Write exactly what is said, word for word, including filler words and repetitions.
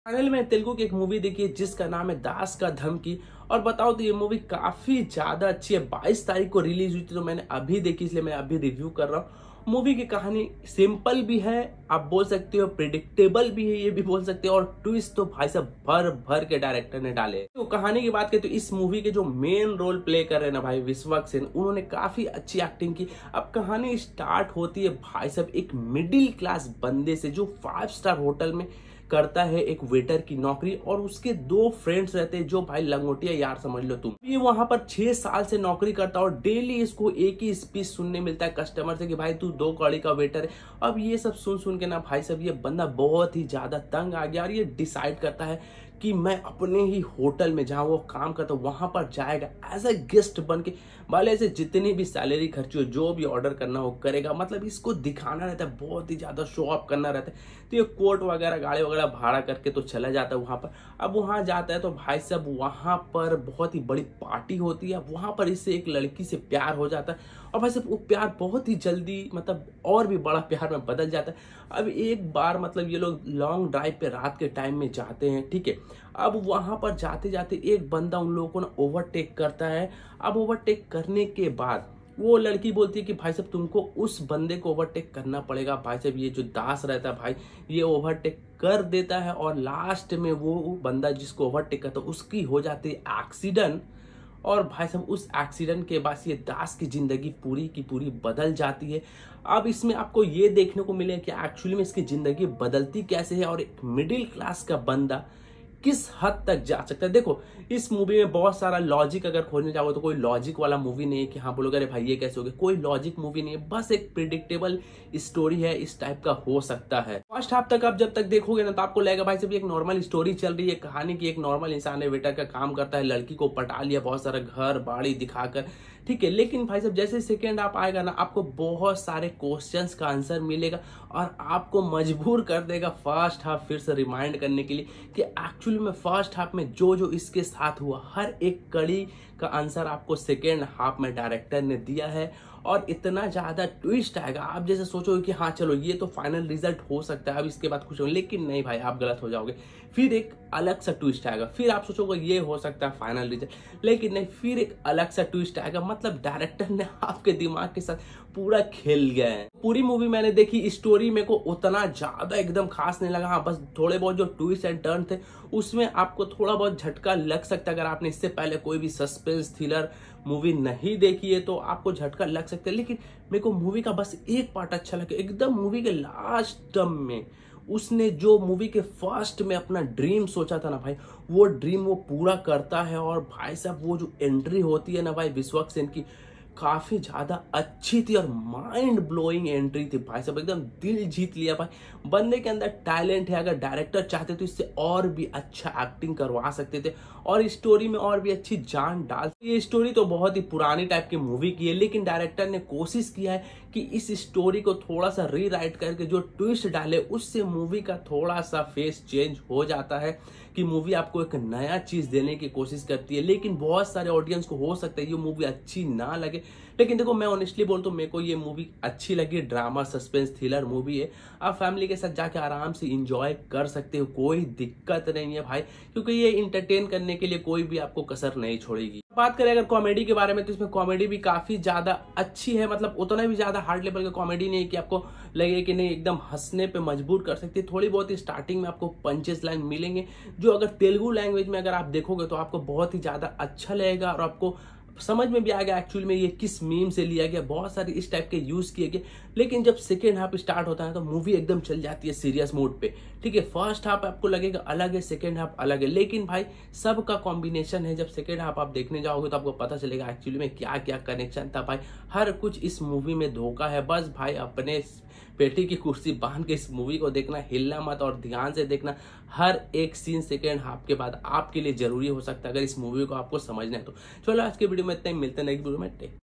Final में तेलुगु की एक मूवी देखी है जिसका नाम है दास का धमकी। और बताओ तो ये मूवी काफी ज्यादा अच्छी है। बाईस तारीख को रिलीज हुई थी तो मैंने अभी देखी, इसलिए मैं अभी रिव्यू कर रहा हूँ। मूवी की कहानी सिंपल भी है, आप बोल सकते हो प्रिडिक्टेबल भी है, ये भी बोल सकते हो, और ट्विस्ट तो भाई साहब भर भर के डायरेक्टर ने डाले। तो कहानी की बात करें तो इस मूवी के जो मेन रोल प्ले कर रहे हैं ना भाई विश्वक सेन, उन्होंने काफी अच्छी एक्टिंग की। अब कहानी स्टार्ट होती है भाई साहब एक मिडिल क्लास बंदे से जो फाइव स्टार होटल में करता है एक वेटर की नौकरी, और उसके दो फ्रेंड्स रहते हैं जो भाई लंगोटिया यार समझ लो तुम। ये वहां पर छह साल से नौकरी करता है और डेली इसको एक ही स्पीच सुनने मिलता है कस्टमर से कि भाई तू दो कौड़ी का वेटर है। अब ये सब सुन सुन के ना भाई साहब ये बंदा बहुत ही ज्यादा तंग आ गया और ये डिसाइड करता है कि मैं अपने ही होटल में जहां वो काम करता हूँ वहां पर जाएगा एज अ गेस्ट बन के। भले से जितनी भी सैलरी खर्ची हो, जो भी ऑर्डर करना हो करेगा, मतलब इसको दिखाना रहता है, बहुत ही ज्यादा शो ऑफ करना रहता है। तो ये कोट वगैरह गाड़ी वगैरह भाड़ा करके तो चला जाता है वहां पर। अब वहां जाता है तो भाई साहब वहां पर बहुत ही बड़ी पार्टी होती है। वहां पर इससे एक लड़की से प्यार हो जाता है और भाई साहब वो प्यार बहुत ही जल्दी मतलब और भी बड़ा प्यार में बदल जाता है। अब एक बार मतलब ये लोग लॉन्ग ड्राइव पे रात के टाइम में जाते हैं, ठीक है। अब वहां पर जाते जाते एक बंदा उन लोगों को ना ओवरटेक करता है। अब ओवरटेक करने के बाद वो लड़की बोलती है कि भाई साहब तुमको उस बंदे को ओवरटेक करना पड़ेगा। भाई साहब ये जो दास रहता है भाई, ये ओवरटेक कर देता है और लास्ट में वो बंदा जिसको ओवरटेक करता है उसकी हो जाती है एक्सीडेंट। और भाई साहब उस एक्सीडेंट के बाद ये दास की जिंदगी पूरी की पूरी बदल जाती है। अब इसमें आपको ये देखने को मिलेगा कि एक्चुअली में इसकी जिंदगी बदलती कैसे है और एक मिडिल क्लास का बंदा किस हद तक जा सकता है। देखो इस मूवी में बहुत सारा लॉजिक अगर खोजने जाओगे तो कोई लॉजिक वाला मूवी नहीं है कि हाँ बोलोगे अरे भाई ये कैसे हो गया, कोई लॉजिक मूवी नहीं है, बस एक प्रिडिक्टेबल स्टोरी है, इस टाइप का हो सकता है। फर्स्ट हाफ तक आप जब तक देखोगे ना तो आपको लगेगा भाई साहब एक नॉर्मल स्टोरी चल रही है, कहानी की। एक नॉर्मल इंसान है, वेटर का काम करता है, लड़की को पटा लिया बहुत सारा घर बाड़ी दिखाकर, ठीक है। लेकिन भाई साहब जैसे सेकेंड हाफ आएगा ना आपको बहुत सारे क्वेश्चंस का आंसर मिलेगा और आपको मजबूर कर देगा फर्स्ट हाफ फिर से रिमाइंड करने के लिए कि एक्चुअली में फर्स्ट हाफ में जो जो इसके साथ हुआ हर एक कड़ी का आंसर आपको सेकेंड हाफ में डायरेक्टर ने दिया है। और इतना ज्यादा ट्विस्ट आएगा, आप जैसे सोचोगे कि हाँ चलो ये तो फाइनल रिजल्ट हो सकता है अब इसके बाद कुछ हो, लेकिन नहीं भाई आप गलत हो जाओगे। फिर एक अलग सा ट्विस्ट आएगा, फिर आप सोचोगे ये हो सकता है फाइनल रिजल्ट, लेकिन नहीं, फिर एक अलग सा ट्विस्ट आएगा। मतलब डायरेक्टर ने आपके दिमाग के साथ पूरा खेल गया है। पूरी मूवी मैंने देखी, स्टोरी मेरे को उतना ज्यादा एकदम खास नहीं लगा। हाँ बस थोड़े बहुत जो ट्विस्ट एंड टर्न थे उसमें आपको थोड़ा बहुत झटका लग सकता है। अगर आपने इससे पहले कोई भी सस्पेंस थ्रिलर मूवी नहीं देखी है तो आपको झटका लग सकता है। लेकिन मेरे को मूवी का बस एक पार्ट अच्छा लगा, एकदम मूवी के लास्ट टर्म में उसने जो मूवी के फर्स्ट में अपना ड्रीम सोचा था ना भाई, वो ड्रीम वो पूरा करता है। और भाई साहब वो जो एंट्री होती है ना भाई विश्वक सेन की, काफी ज्यादा अच्छी थी और माइंड ब्लोइंग एंट्री थी भाई साहब, एकदम दिल जीत लिया भाई। बंदे के अंदर टैलेंट है, अगर डायरेक्टर चाहते तो इससे और भी अच्छा एक्टिंग करवा सकते थे और स्टोरी में और भी अच्छी जान डाल। ये स्टोरी तो बहुत ही पुरानी टाइप की मूवी की है, लेकिन डायरेक्टर ने कोशिश किया है कि इस स्टोरी को थोड़ा सा रीराइट करके जो ट्विस्ट डाले उससे मूवी का थोड़ा सा फेस चेंज हो जाता है कि मूवी आपको एक नया चीज देने की कोशिश करती है। लेकिन बहुत सारे ऑडियंस को हो सकता है ये मूवी अच्छी ना लगे, लेकिन देखो मैं ऑनेस्टली बोलता हूँ मेरे को ये मूवी अच्छी लगी। ड्रामा सस्पेंस थ्रिलर मूवी है, आप फैमिली के साथ जाके आराम से इंजॉय कर सकते हो, कोई दिक्कत नहीं है भाई, क्योंकि ये इंटरटेन करने के लिए कोई भी आपको कसर नहीं छोड़ेगी। बात करें अगर कॉमेडी के बारे में तो इसमें कॉमेडी भी काफी ज्यादा अच्छी है। मतलब उतना भी ज्यादा हार्ड लेवल का कॉमेडी नहीं है कि आपको लगे कि नहीं एकदम हंसने पे मजबूर कर सकती है। थोड़ी बहुत ही स्टार्टिंग में आपको पंचेस लाइन मिलेंगे जो अगर तेलुगु लैंग्वेज में अगर आप देखोगे तो आपको बहुत ही ज्यादा अच्छा लगेगा और आपको समझ में भी आ गया एक्चुअली में ये किस मीम से लिया गया, बहुत सारे इस टाइप के यूज किए गए। लेकिन जब सेकेंड हाफ स्टार्ट होता है तो मूवी एकदम चल जाती है सीरियस मोड पे, ठीक है। फर्स्ट हाफ आपको लगेगा अलग है, सेकेंड हाफ अलग है, लेकिन भाई सबका कॉम्बिनेशन है। जब सेकेंड हाफ आप देखने जाओगे तो आपको पता चलेगा एक्चुअली में क्या क्या कनेक्शन था भाई। हर कुछ इस मूवी में धोखा है, बस भाई अपने पेटी की कुर्सी बांध के इस मूवी को देखना, हिलना मत और ध्यान से देखना। हर एक सीन सेकेंड हाफ के बाद आपके लिए जरूरी हो सकता है अगर इस मूवी को आपको समझना है तो। चलो आज के वीडियो में इतना ही, मिलते हैं नेक्स्ट वीडियो में।